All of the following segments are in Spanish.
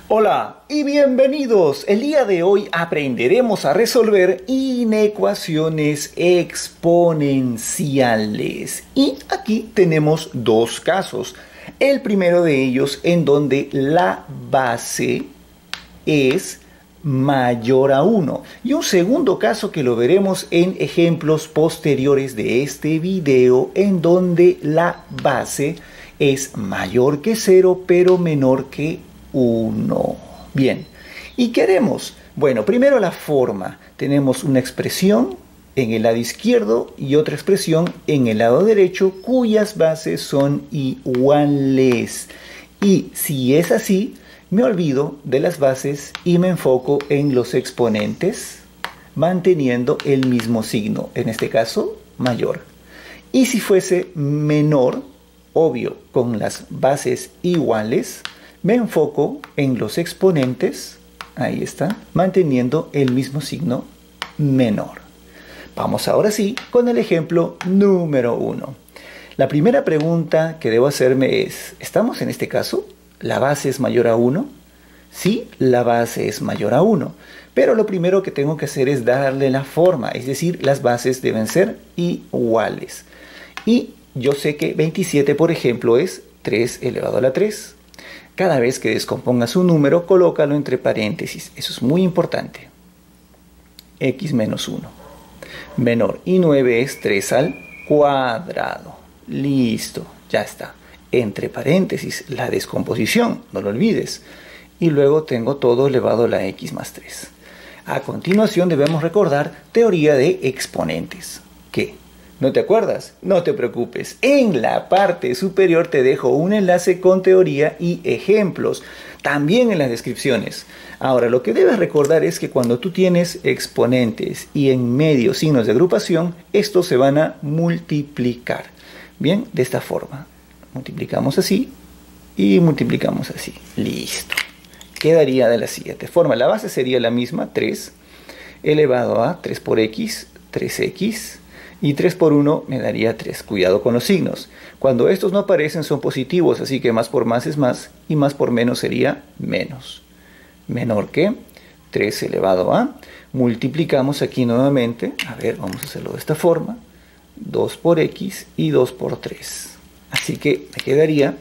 Hola y bienvenidos. El día de hoy aprenderemos a resolver inecuaciones exponenciales. Y aquí tenemos dos casos. El primero de ellos en donde la base es mayor a 1. Y un segundo caso que lo veremos en ejemplos posteriores de este video en donde la base es mayor que 0 pero menor que 1. Bien, ¿y qué haremos? Bueno, primero la forma. Tenemos una expresión en el lado izquierdo y otra expresión en el lado derecho cuyas bases son iguales. Y si es así, me olvido de las bases y me enfoco en los exponentes manteniendo el mismo signo, en este caso mayor. Y si fuese menor, obvio, con las bases iguales, me enfoco en los exponentes, ahí está, manteniendo el mismo signo menor. Vamos ahora sí con el ejemplo número 1. La primera pregunta que debo hacerme es, ¿estamos en este caso? ¿La base es mayor a 1? Sí, la base es mayor a 1. Pero lo primero que tengo que hacer es darle la forma, es decir, las bases deben ser iguales. Y yo sé que 27, por ejemplo, es 3 elevado a la 3. Cada vez que descompongas un número, colócalo entre paréntesis. Eso es muy importante. X menos 1. Menor. Y 9 es 3 al cuadrado. Listo, ya está. Entre paréntesis, la descomposición, no lo olvides. Y luego tengo todo elevado a la x más 3. A continuación debemos recordar teoría de exponentes. ¿Qué? ¿No te acuerdas? No te preocupes. En la parte superior te dejo un enlace con teoría y ejemplos. También en las descripciones. Ahora, lo que debes recordar es que cuando tú tienes exponentes y en medio signos de agrupación, estos se van a multiplicar. Bien, de esta forma. Multiplicamos así y multiplicamos así. Listo. Quedaría de la siguiente forma. La base sería la misma, 3 elevado a 3 por x, 3x. Y 3 por 1 me daría 3. Cuidado con los signos. Cuando estos no aparecen son positivos, así que más por más es más. Y más por menos sería menos. Menor que 3 elevado a. Multiplicamos aquí nuevamente. A ver, vamos a hacerlo de esta forma. 2 por x y 2 por 3. Así que me quedaría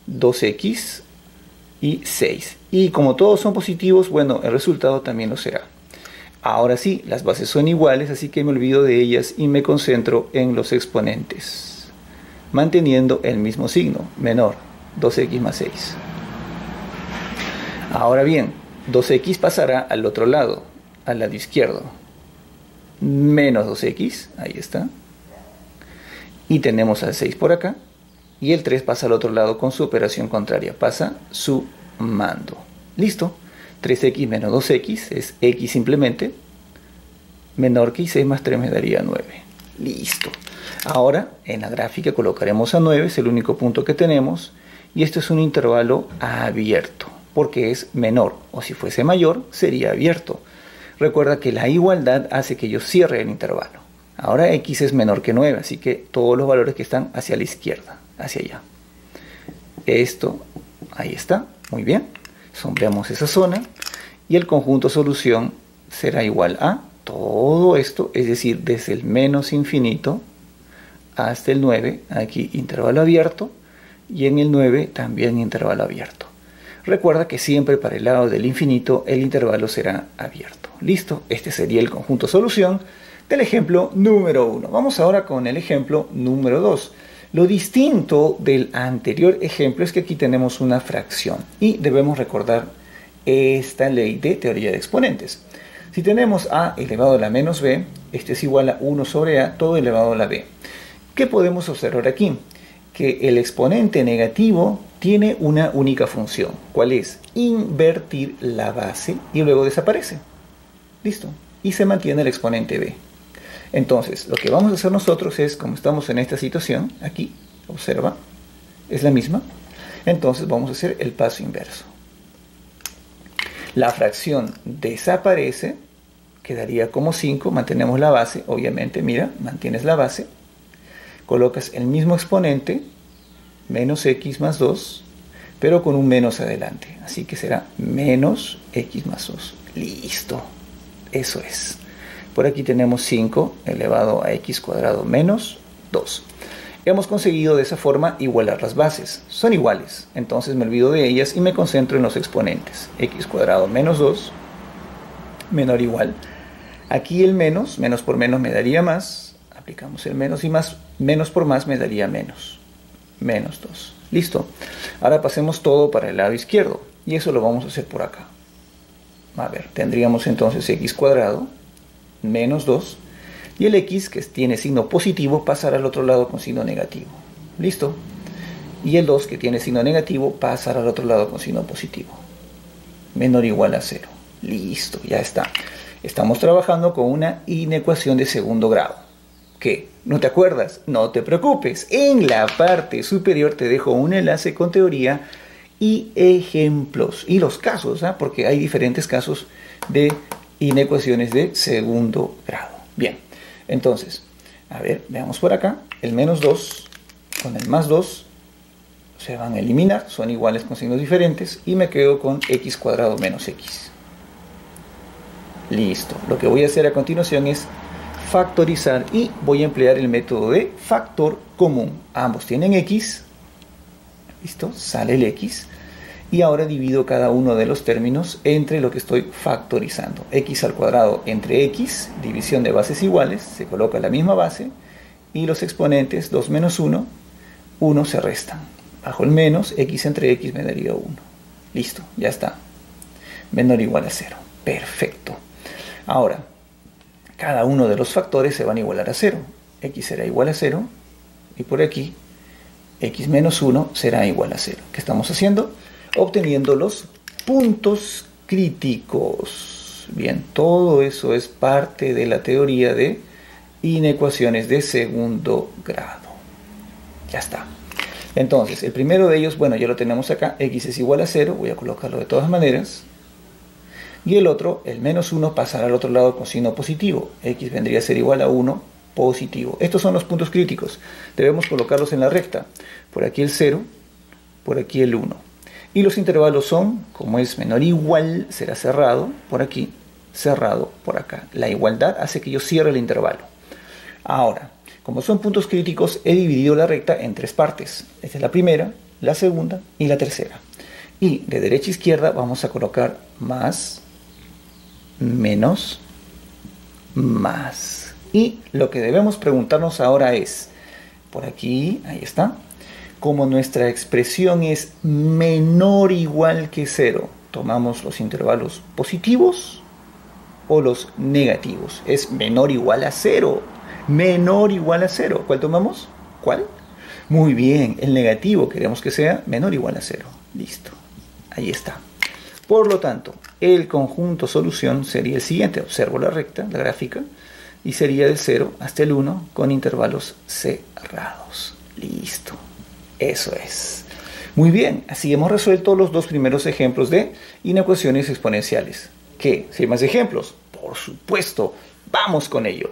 2x y 6. Y como todos son positivos, bueno, el resultado también lo será. Ahora sí, las bases son iguales, así que me olvido de ellas y me concentro en los exponentes, manteniendo el mismo signo, menor, 2x más 6. Ahora bien, 2x pasará al otro lado, al lado izquierdo, menos 2x, ahí está, y tenemos al 6 por acá, y el 3 pasa al otro lado con su operación contraria, pasa sumando. ¿Listo? 3x menos 2x es x simplemente, menor que 6 más 3 me daría 9. Listo. Ahora en la gráfica colocaremos a 9, es el único punto que tenemos, y esto es un intervalo abierto, porque es menor, o si fuese mayor, sería abierto. Recuerda que la igualdad hace que yo cierre el intervalo. Ahora x es menor que 9, así que todos los valores que están hacia la izquierda, hacia allá. Esto, ahí está, muy bien. Sombreamos esa zona y el conjunto solución será igual a todo esto, es decir, desde el menos infinito hasta el 9, aquí intervalo abierto, y en el 9 también intervalo abierto. Recuerda que siempre para el lado del infinito el intervalo será abierto. Listo, este sería el conjunto solución del ejemplo número 1. Vamos ahora con el ejemplo número 2. Lo distinto del anterior ejemplo es que aquí tenemos una fracción y debemos recordar esta ley de teoría de exponentes. Si tenemos a elevado a la menos b, este es igual a 1 sobre a todo elevado a la b. ¿Qué podemos observar aquí? Que el exponente negativo tiene una única función. ¿Cuál es? Invertir la base y luego desaparece. Listo. Y se mantiene el exponente b. Entonces, lo que vamos a hacer nosotros es, como estamos en esta situación, aquí, observa, es la misma. Entonces vamos a hacer el paso inverso. La fracción desaparece, quedaría como 5, mantenemos la base, obviamente, mira, mantienes la base. Colocas el mismo exponente, menos x más 2, pero con un menos adelante. Así que será menos x más 2. Listo. Eso es. Por aquí tenemos 5 elevado a x cuadrado menos 2. Hemos conseguido de esa forma igualar las bases. Son iguales, entonces me olvido de ellas y me concentro en los exponentes. X cuadrado menos 2, menor o igual. Aquí el menos por menos me daría más. Aplicamos el menos y más, menos por más me daría menos. Menos 2. Listo. Ahora pasemos todo para el lado izquierdo. Y eso lo vamos a hacer por acá. A ver, tendríamos entonces x cuadrado menos 2. Y el x, que tiene signo positivo, pasará al otro lado con signo negativo. ¿Listo? Y el 2, que tiene signo negativo, pasará al otro lado con signo positivo. Menor o igual a 0. Listo, ya está. Estamos trabajando con una inecuación de segundo grado. ¿Qué? ¿No te acuerdas? No te preocupes. En la parte superior te dejo un enlace con teoría y ejemplos. Y los casos, ¿eh? Porque hay diferentes casos de inecuaciones de segundo grado. Bien. Entonces, a ver, veamos por acá. El menos 2 con el más 2 se van a eliminar. Son iguales con signos diferentes. Y me quedo con x cuadrado menos x. Listo. Lo que voy a hacer a continuación es factorizar. Y voy a emplear el método de factor común. Ambos tienen x. Listo. Sale el x. Y ahora divido cada uno de los términos entre lo que estoy factorizando. X al cuadrado entre x, división de bases iguales, se coloca la misma base, y los exponentes 2 menos 1, 1 se restan. Bajo el menos, x entre x me daría 1. Listo, ya está. Menor o igual a 0. Perfecto. Ahora, cada uno de los factores se van a igualar a 0. X será igual a 0, y por aquí, x menos 1 será igual a 0. ¿Qué estamos haciendo? Obteniendo los puntos críticos. Bien, todo eso es parte de la teoría de inecuaciones de segundo grado. Ya está. Entonces, el primero de ellos, bueno, ya lo tenemos acá. X es igual a 0. Voy a colocarlo de todas maneras. Y el otro, el menos 1, pasará al otro lado con signo positivo. X vendría a ser igual a 1 positivo. Estos son los puntos críticos. Debemos colocarlos en la recta. Por aquí el 0, por aquí el 1. Y los intervalos son, como es menor o igual, será cerrado por aquí, cerrado por acá. La igualdad hace que yo cierre el intervalo. Ahora, como son puntos críticos, he dividido la recta en tres partes. Esta es la primera, la segunda y la tercera. Y de derecha a izquierda vamos a colocar más, menos, más. Y lo que debemos preguntarnos ahora es, por aquí, ahí está. Como nuestra expresión es menor o igual que 0, tomamos los intervalos positivos o los negativos. Es menor o igual a 0. Menor o igual a 0. ¿Cuál tomamos? ¿Cuál? Muy bien, el negativo queremos que sea menor o igual a 0. Listo. Ahí está. Por lo tanto, el conjunto solución sería el siguiente. Observo la recta, la gráfica, y sería del 0 hasta el 1 con intervalos cerrados. Listo. Eso es. Muy bien, así hemos resuelto los dos primeros ejemplos de inecuaciones exponenciales. ¿Qué? ¿Si hay más ejemplos? Por supuesto. Vamos con ello.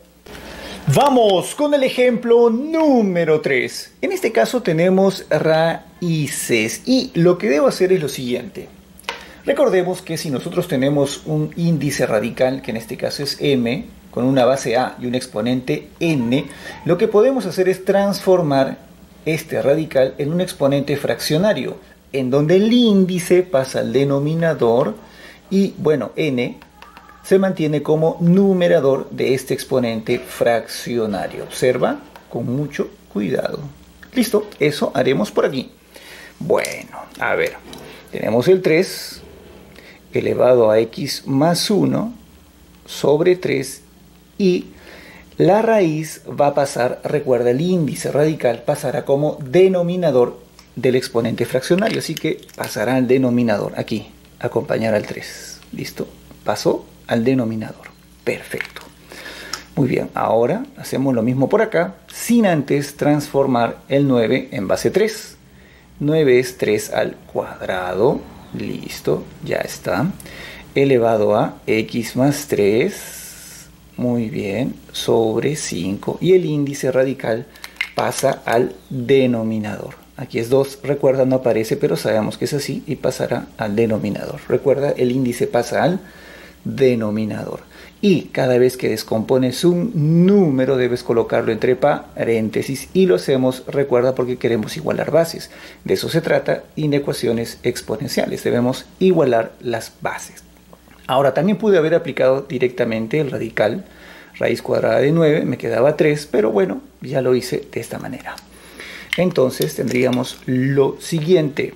Vamos con el ejemplo número 3. En este caso tenemos raíces y lo que debo hacer es lo siguiente. Recordemos que si nosotros tenemos un índice radical, que en este caso es m, con una base a y un exponente n, lo que podemos hacer es transformar este radical en un exponente fraccionario, en donde el índice pasa al denominador y, bueno, n se mantiene como numerador de este exponente fraccionario. Observa con mucho cuidado. Listo, eso haremos por aquí. Bueno, a ver, tenemos el 3 elevado a x más 1 sobre 3 y la raíz va a pasar, recuerda, el índice radical pasará como denominador del exponente fraccionario, así que pasará al denominador, aquí, acompañar al 3. ¿Listo? Pasó al denominador. Perfecto. Muy bien, ahora hacemos lo mismo por acá, sin antes transformar el 9 en base 3. 9 es 3 al cuadrado. Listo, ya está. Elevado a x más 3. Muy bien, sobre 5. Y el índice radical pasa al denominador. Aquí es 2, recuerda, no aparece, pero sabemos que es así y pasará al denominador. Recuerda, el índice pasa al denominador. Y cada vez que descompones un número debes colocarlo entre paréntesis y lo hacemos, recuerda, porque queremos igualar bases. De eso se trata en ecuaciones exponenciales, debemos igualar las bases. Ahora también pude haber aplicado directamente el radical, raíz cuadrada de 9, me quedaba 3, pero bueno, ya lo hice de esta manera. Entonces tendríamos lo siguiente: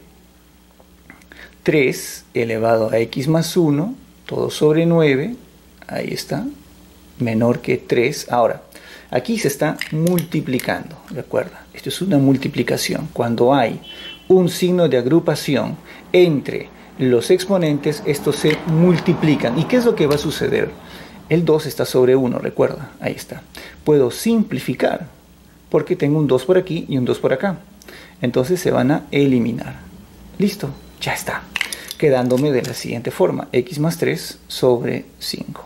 3 elevado a x más 1, todo sobre 9, ahí está, menor que 3. Ahora, aquí se está multiplicando, recuerda, esto es una multiplicación. Cuando hay un signo de agrupación entre los exponentes, estos se multiplican. ¿Y qué es lo que va a suceder? El 2 está sobre 1, recuerda, ahí está. Puedo simplificar, porque tengo un 2 por aquí y un 2 por acá. Entonces se van a eliminar. Listo, ya está. Quedándome de la siguiente forma: x más 3 sobre 5.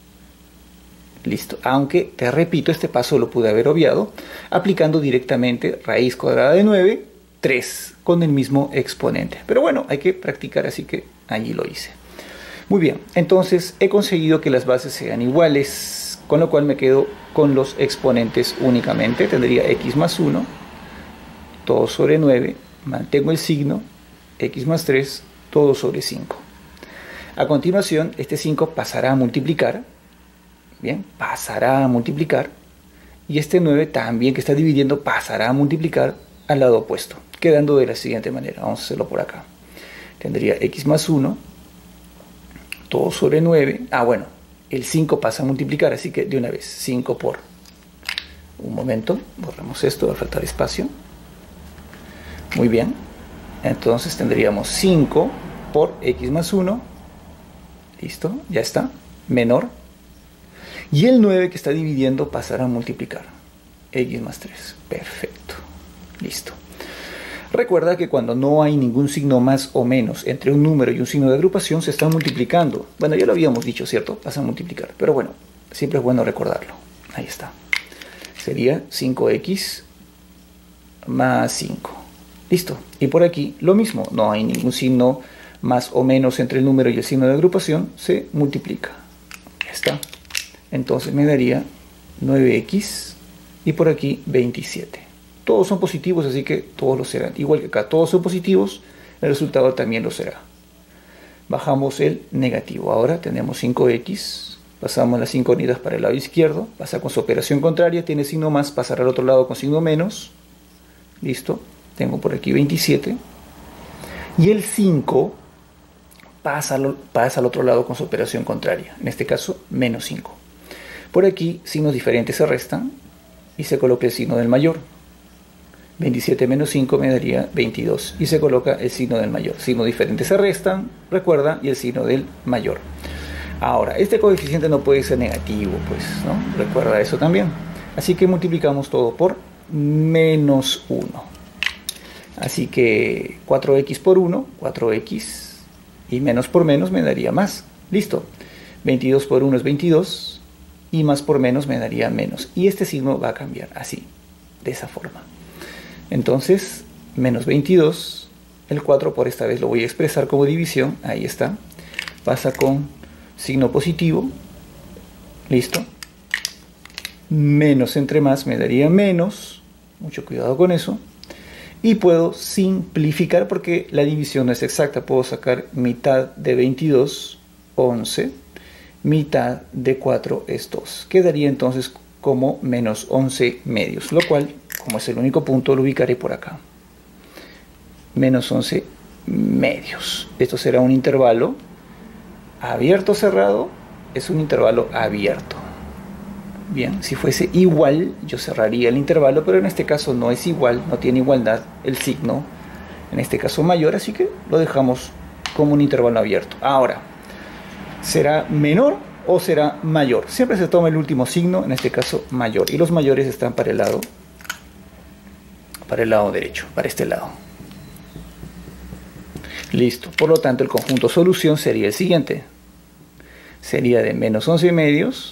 Listo, aunque te repito, este paso lo pude haber obviado aplicando directamente raíz cuadrada de 9, 3, con el mismo exponente. Pero bueno, hay que practicar, así que allí lo hice. Muy bien, entonces he conseguido que las bases sean iguales, con lo cual me quedo con los exponentes únicamente. Tendría x más 1, todo sobre 9, mantengo el signo, x más 3, todo sobre 5. A continuación, este 5 pasará a multiplicar. Bien, pasará a multiplicar. Y este 9 también, que está dividiendo, pasará a multiplicar al lado opuesto, quedando de la siguiente manera. Vamos a hacerlo por acá. Tendría x más 1, todo sobre 9. Bueno, el 5 pasa a multiplicar, así que de una vez, 5 por... Un momento, borramos esto, va a faltar espacio. Muy bien. Entonces tendríamos 5 por x más 1. Listo, ya está. Menor. Y el 9 que está dividiendo pasará a multiplicar. X más 3. Perfecto. Listo. Recuerda que cuando no hay ningún signo más o menos entre un número y un signo de agrupación, se están multiplicando. Bueno, ya lo habíamos dicho, ¿cierto? Pasa a multiplicar. Pero bueno, siempre es bueno recordarlo. Ahí está. Sería 5x más 5. Listo. Y por aquí lo mismo. No hay ningún signo más o menos entre el número y el signo de agrupación. Se multiplica. Ya está. Entonces me daría 9x y por aquí 27. Todos son positivos, así que todos lo serán. Igual que acá todos son positivos, el resultado también lo será. Bajamos el negativo. Ahora tenemos 5x. Pasamos las 5 unidas para el lado izquierdo. Pasa con su operación contraria. Tiene signo más. Pasará al otro lado con signo menos. Listo. Tengo por aquí 27. Y el 5 pasa al otro lado con su operación contraria. En este caso, menos 5. Por aquí, signos diferentes se restan y se coloca el signo del mayor. 27 menos 5 me daría 22. Y se coloca el signo del mayor. Signos diferentes se restan, recuerda, y el signo del mayor. Ahora, este coeficiente no puede ser negativo, pues, ¿no? Recuerda eso también. Así que multiplicamos todo por menos 1. Así que 4x por 1, 4x, y menos por menos me daría más. Listo. 22 por 1 es 22. Y más por menos me daría menos. Y este signo va a cambiar así, de esa forma. Entonces, menos 22, el 4 por esta vez lo voy a expresar como división. Ahí está. Pasa con signo positivo. Listo. Menos entre más me daría menos. Mucho cuidado con eso. Y puedo simplificar porque la división no es exacta. Puedo sacar mitad de 22, 11. Mitad de 4 es 2. Quedaría entonces como menos 11 medios, lo cual, como es el único punto, lo ubicaré por acá. Menos 11 medios. Esto será un intervalo abierto o cerrado. Es un intervalo abierto. Bien, si fuese igual, yo cerraría el intervalo, pero en este caso no es igual, no tiene igualdad el signo, en este caso mayor, así que lo dejamos como un intervalo abierto. Ahora, ¿será menor o será mayor? Siempre se toma el último signo, en este caso mayor. Y los mayores están para el lado derecho, para este lado. Listo. Por lo tanto, el conjunto solución sería el siguiente. Sería de menos 11 medios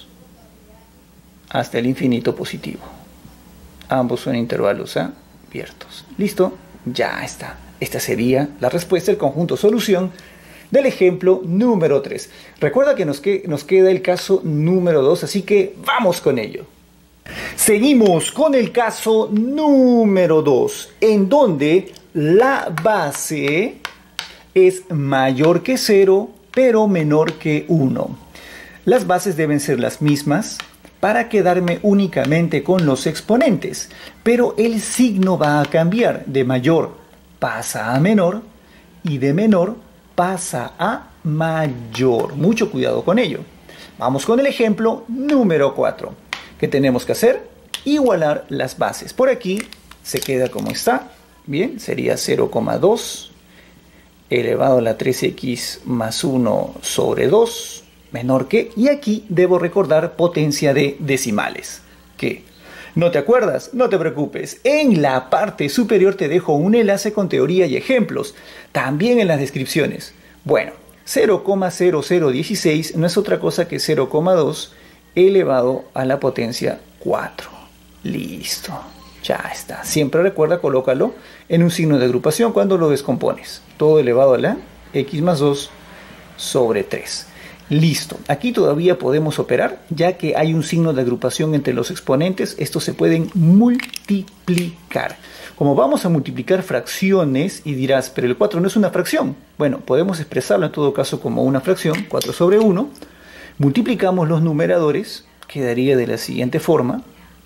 hasta el infinito positivo. Ambos son intervalos abiertos. Listo. Ya está. Esta sería la respuesta del conjunto solución del ejemplo número 3. Recuerda que nos queda el caso número 2, así que vamos con ello. Seguimos con el caso número 2, en donde la base es mayor que 0, pero menor que 1. Las bases deben ser las mismas para quedarme únicamente con los exponentes, pero el signo va a cambiar. De mayor pasa a menor y de menor pasa a mayor. Mucho cuidado con ello. Vamos con el ejemplo número 4. ¿Qué tenemos que hacer? Igualar las bases. Por aquí se queda como está. Bien, sería 0,2 elevado a la 3x más 1 sobre 2 menor que, y aquí debo recordar potencia de decimales. ¿Qué? ¿No te acuerdas? No te preocupes. En la parte superior te dejo un enlace con teoría y ejemplos, también en las descripciones. Bueno, 0,0016 no es otra cosa que 0,2 elevado a la potencia 4. Listo. Ya está. Siempre recuerda, colócalo en un signo de agrupación cuando lo descompones. Todo elevado a la x más 2 sobre 3. Listo. Aquí todavía podemos operar, ya que hay un signo de agrupación entre los exponentes. Estos se pueden multiplicar. Como vamos a multiplicar fracciones, y dirás, pero el 4 no es una fracción. Bueno, podemos expresarlo en todo caso como una fracción, 4 sobre 1. Multiplicamos los numeradores, quedaría de la siguiente forma.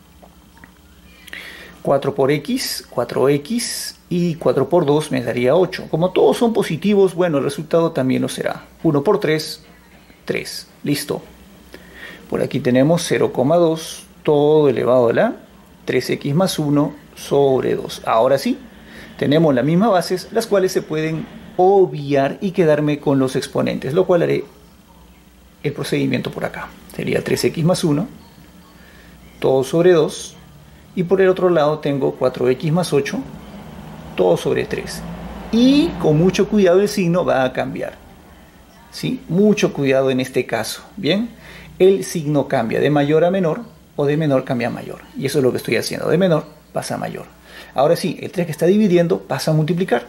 4 por x, 4x, y 4 por 2 me daría 8. Como todos son positivos, bueno, el resultado también lo será. 1 por 3, 3. Listo. Por aquí tenemos 0,2, todo elevado a la 3x más 1 sobre 2. Ahora sí, tenemos las mismas bases, las cuales se pueden obviar y quedarme con los exponentes, lo cual haré el procedimiento por acá. Sería 3x más 1, todo sobre 2. Y por el otro lado tengo 4x más 8, todo sobre 3. Y con mucho cuidado el signo va a cambiar. ¿Sí? Mucho cuidado en este caso. Bien, el signo cambia de mayor a menor o de menor cambia a mayor. Y eso es lo que estoy haciendo. De menor pasa a mayor. Ahora sí, el 3 que está dividiendo pasa a multiplicar.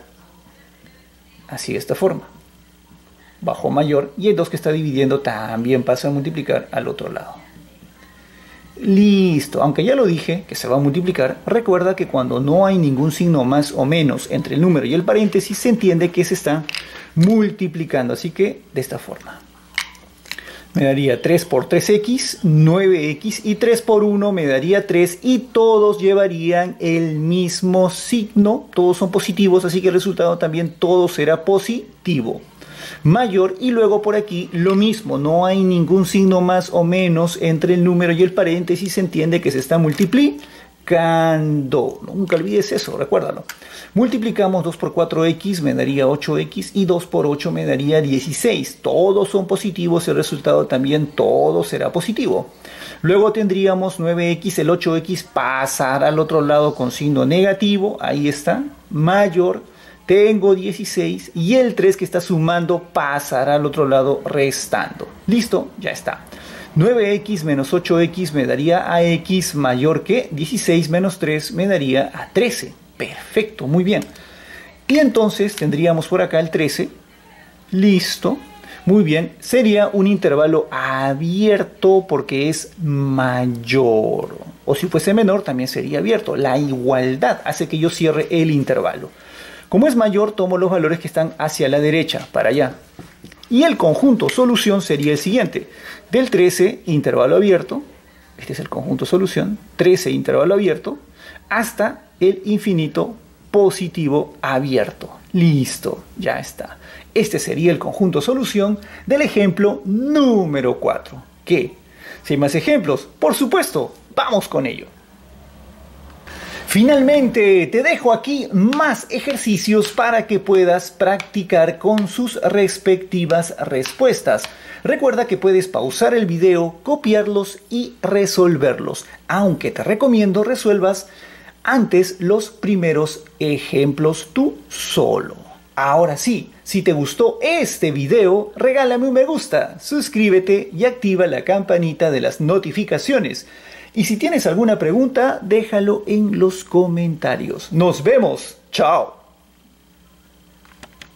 Así de esta forma. Bajo mayor, y el 2 que está dividiendo también pasa a multiplicar al otro lado. Listo, aunque ya lo dije que se va a multiplicar, recuerda que cuando no hay ningún signo más o menos entre el número y el paréntesis, se entiende que se está multiplicando, así que de esta forma. Me daría 3 por 3x, 9x, y 3 por 1 me daría 3, y todos llevarían el mismo signo, todos son positivos, así que el resultado también todo será positivo. Mayor, y luego por aquí lo mismo, no hay ningún signo más o menos entre el número y el paréntesis, se entiende que se está multiplicando. Nunca olvides eso, recuérdalo. Multiplicamos 2 por 4x, me daría 8x, y 2 por 8 me daría 16. Todos son positivos, el resultado también todo será positivo. Luego tendríamos 9x, el 8x pasar al otro lado con signo negativo, ahí está, mayor. Tengo 16 y el 3 que está sumando pasará al otro lado restando. Listo, ya está. 9x menos 8x me daría a x mayor que 16 menos 3 me daría a 13. Perfecto, muy bien. Y entonces tendríamos por acá el 13. Listo. Muy bien. Sería un intervalo abierto porque es mayor. O si fuese menor también sería abierto. La igualdad hace que yo cierre el intervalo. Como es mayor, tomo los valores que están hacia la derecha, para allá. Y el conjunto solución sería el siguiente. Del 13, intervalo abierto, este es el conjunto solución, 13 intervalo abierto, hasta el infinito positivo abierto. Listo, ya está. Este sería el conjunto solución del ejemplo número 4. ¿Qué? ¿Si hay más ejemplos? Por supuesto, vamos con ello. Finalmente, te dejo aquí más ejercicios para que puedas practicar con sus respectivas respuestas. Recuerda que puedes pausar el video, copiarlos y resolverlos, aunque te recomiendo resuelvas antes los primeros ejemplos tú solo. Ahora sí, si te gustó este video, regálame un me gusta, suscríbete y activa la campanita de las notificaciones. Y si tienes alguna pregunta, déjalo en los comentarios. Nos vemos. Chao.